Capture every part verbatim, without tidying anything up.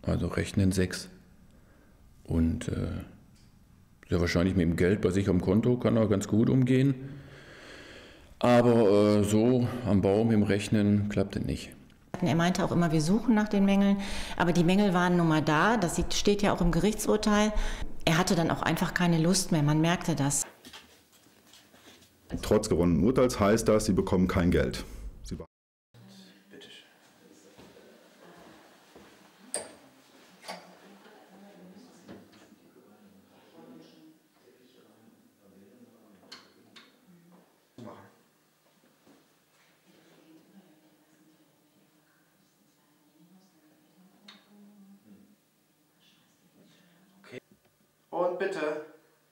also rechnen sechs. Und äh, sehr wahrscheinlich mit dem Geld bei sich am Konto kann er ganz gut umgehen. Aber äh, so am Baum im Rechnen klappt es nicht. Er meinte auch immer, wir suchen nach den Mängeln, aber die Mängel waren nun mal da, das steht ja auch im Gerichtsurteil. Er hatte dann auch einfach keine Lust mehr, man merkte das. Trotz gewonnenen Urteils heißt das, Sie bekommen kein Geld. Sie Und bitte.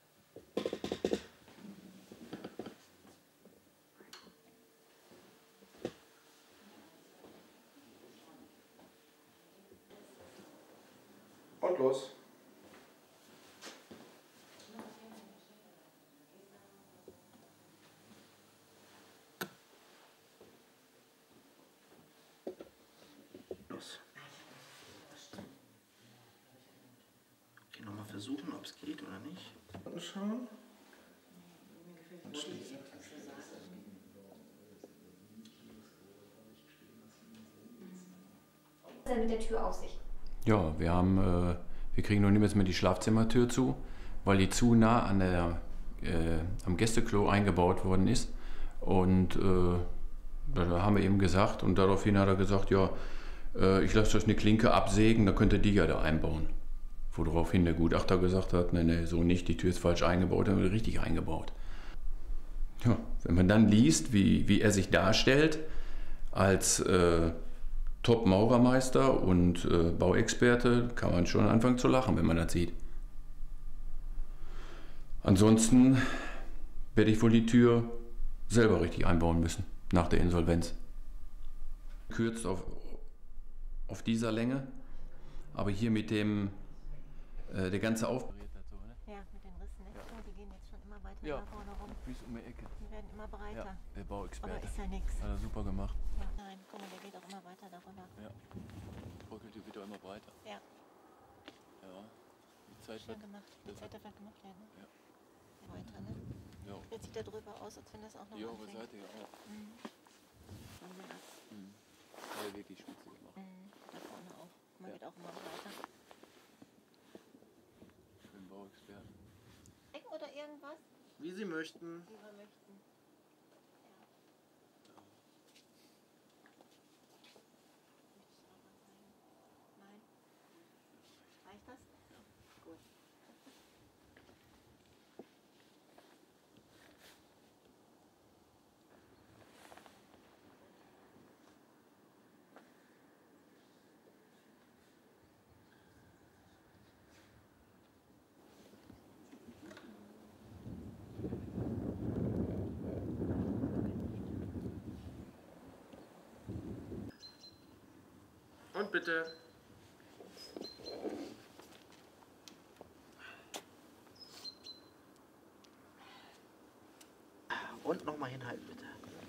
Und los. Los. Okay, nochmal versuchen, ob es geht oder nicht. Und schauen. Und schließen. Was ist denn mit der Tür auf sich? Ja, wir haben, äh, wir kriegen noch nicht mehr die Schlafzimmertür zu, weil die zu nah an der, äh, am Gästeklo eingebaut worden ist. Und äh, da haben wir eben gesagt, und daraufhin hat er gesagt, ja, äh, ich lasse euch eine Klinke absägen, dann könnt ihr die ja da einbauen. Woraufhin der Gutachter gesagt hat, nee, nee, so nicht, die Tür ist falsch eingebaut, dann wird sie richtig eingebaut. Ja, wenn man dann liest, wie, wie er sich darstellt als äh, Top-Maurermeister und äh, Bauexperte, kann man schon anfangen zu lachen, wenn man das sieht. Ansonsten werde ich wohl die Tür selber richtig einbauen müssen, nach der Insolvenz. Kürzt auf, auf dieser Länge, aber hier mit dem, äh, der ganze Aufbau. Ja, mit den Rissen, ne? Ja. Die gehen jetzt schon immer weiter Ja, da vorne rum. bis um die Ecke. Die werden immer breiter. Ja, der Bauexperte. Aber ist ja nichts. Hat er super gemacht. Ja. Nein, guck mal, der geht auch immer weiter darüber. Ja, bröckelt die wieder immer breiter. Ja, Ja, die Zeit schön wird, gemacht. Die Zeit darf halt gemacht werden. Ja. Weiter, ne? Ja. Jetzt sieht er drüber aus, als wenn das auch noch Ja, aber anfängt. Seite ja auch. Mhm. Wahnsinn, ab. Mhm. Hat er wirklich spitze gemacht. Mhm. Da vorne auch. Man Ja. geht auch immer weiter. Für den Bauexperten. Ecken oder irgendwas? Wie Sie möchten. Wie wir möchten. Ja. Möchtest du noch was sagen? Nein? Reicht das? Ja. Gut. Und bitte. Und nochmal hinhalten, bitte.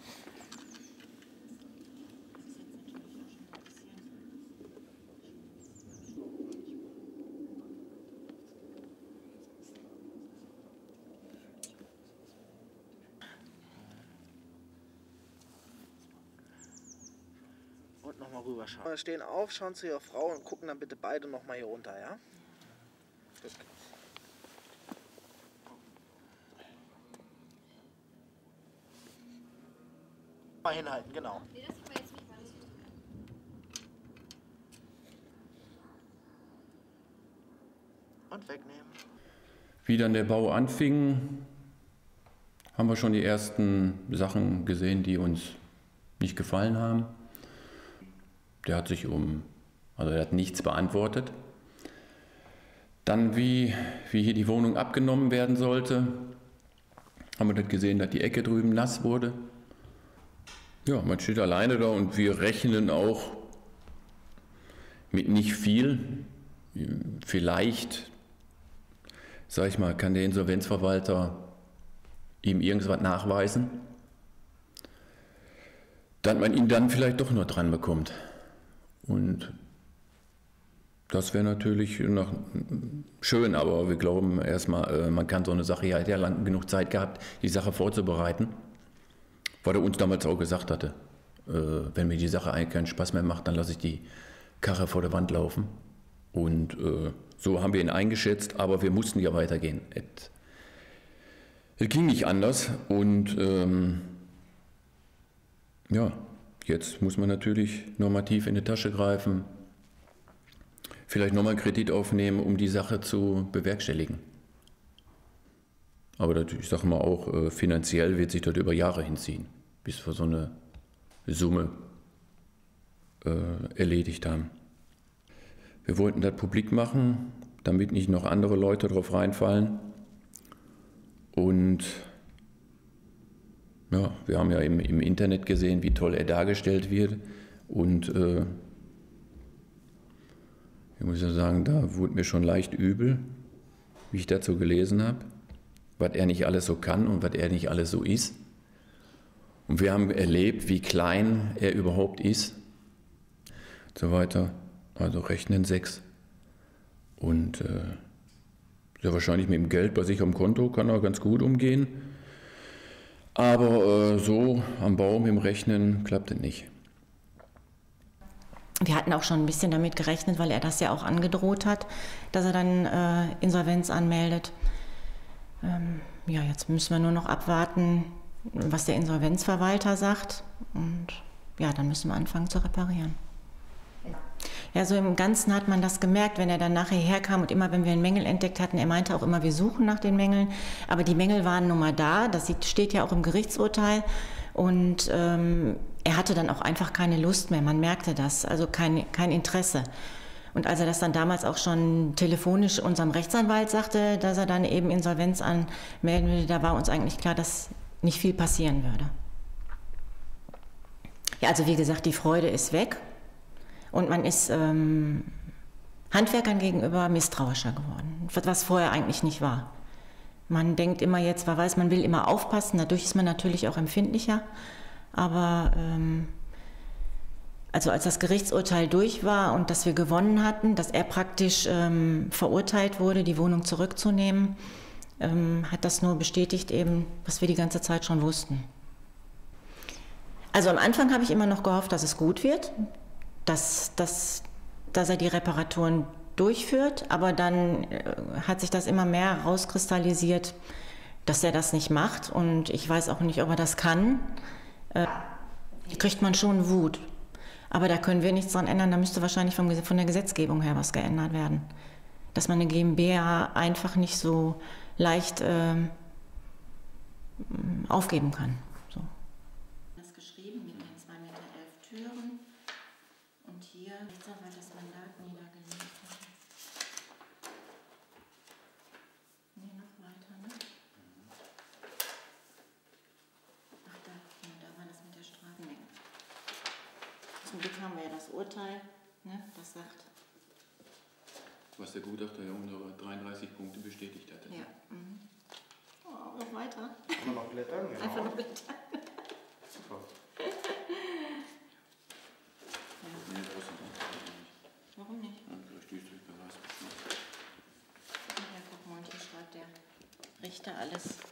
Und nochmal rüber schauen. Stehen auf, schauen zu ihrer Frau und gucken dann bitte beide nochmal hier runter, ja? Gut. Mal hinhalten, genau. Nee, das sieht man jetzt nicht, weil das Und wegnehmen. Wie dann der Bau anfing, haben wir schon die ersten Sachen gesehen, die uns nicht gefallen haben. Der hat sich um, also er hat nichts beantwortet. Dann, wie, wie hier die Wohnung abgenommen werden sollte, haben wir dann gesehen, dass die Ecke drüben nass wurde. Ja, man steht alleine da und wir rechnen auch mit nicht viel. Vielleicht, sag ich mal, kann der Insolvenzverwalter ihm irgendwas nachweisen, dass man ihn dann vielleicht doch noch dran bekommt. Und Das wäre natürlich noch schön, aber wir glauben erstmal, man kann so eine Sache, ja, hat ja lang genug Zeit gehabt, die Sache vorzubereiten, weil er uns damals auch gesagt hatte, wenn mir die Sache eigentlich keinen Spaß mehr macht, dann lasse ich die Karre vor der Wand laufen. Und so haben wir ihn eingeschätzt, aber wir mussten ja weitergehen. Es, es ging nicht anders und ähm, ja, jetzt muss man natürlich normativ in die Tasche greifen, vielleicht nochmal einen Kredit aufnehmen, um die Sache zu bewerkstelligen. Aber das, ich sage mal auch, äh, finanziell wird sich das über Jahre hinziehen, bis wir so eine Summe äh, erledigt haben. Wir wollten das publik machen, damit nicht noch andere Leute drauf reinfallen. Und ja, wir haben ja im, im Internet gesehen, wie toll er dargestellt wird. Und äh, ich muss ja sagen, da wurde mir schon leicht übel, wie ich dazu gelesen habe, was er nicht alles so kann und was er nicht alles so ist. Und wir haben erlebt, wie klein er überhaupt ist. Und so weiter. Also rechnen sechs. Und äh, ja, wahrscheinlich mit dem Geld bei sich am Konto kann er ganz gut umgehen. Aber äh, so am Baum im Rechnen klappt es nicht. Wir hatten auch schon ein bisschen damit gerechnet, weil er das ja auch angedroht hat, dass er dann äh, Insolvenz anmeldet. Ähm, ja, jetzt müssen wir nur noch abwarten, was der Insolvenzverwalter sagt. Und ja, dann müssen wir anfangen zu reparieren. Ja, so im Ganzen hat man das gemerkt, wenn er dann nachher herkam und immer, wenn wir einen Mängel entdeckt hatten, er meinte auch immer, wir suchen nach den Mängeln. Aber die Mängel waren nun mal da, das steht ja auch im Gerichtsurteil. Und ähm, er hatte dann auch einfach keine Lust mehr, man merkte das, also kein, kein Interesse. Und als er das dann damals auch schon telefonisch unserem Rechtsanwalt sagte, dass er dann eben Insolvenz anmelden würde, da war uns eigentlich klar, dass nicht viel passieren würde. Ja, also wie gesagt, die Freude ist weg und man ist ähm, Handwerkern gegenüber misstrauischer geworden, was vorher eigentlich nicht war. Man denkt immer jetzt, wer weiß, man will immer aufpassen, dadurch ist man natürlich auch empfindlicher. Aber ähm, also als das Gerichtsurteil durch war und dass wir gewonnen hatten, dass er praktisch ähm, verurteilt wurde, die Wohnung zurückzunehmen, ähm, hat das nur bestätigt eben, was wir die ganze Zeit schon wussten. Also am Anfang habe ich immer noch gehofft, dass es gut wird, dass, dass, dass er die Reparaturen durchführt, aber dann äh, hat sich das immer mehr herauskristallisiert, dass er das nicht macht und ich weiß auch nicht, ob er das kann. Äh, kriegt man schon Wut. Aber da können wir nichts dran ändern, da müsste wahrscheinlich vom, von der Gesetzgebung her was geändert werden. Dass man eine GmbH einfach nicht so leicht äh, aufgeben kann. So. Das geschrieben mit den zwei Meter elf Türen und hier Rechtsanwalt das Mandat niedergelegt. Nee, noch weiter, ne? Ach, da, ja, da war das mit der Strafmenge. Zum Glück haben wir ja das Urteil, ne, das sagt. Was der Gutachter ja unsere dreiunddreißig Punkte bestätigt hatte. Ja. Mhm. Oh, noch weiter. Kann man noch blättern? Genau. Einfach noch blättern. Super. Nee, brauchst du nicht. Warum nicht? Ja, vielleicht düst durch Beweis. Ja, guck mal, hier schreibt der Richter alles.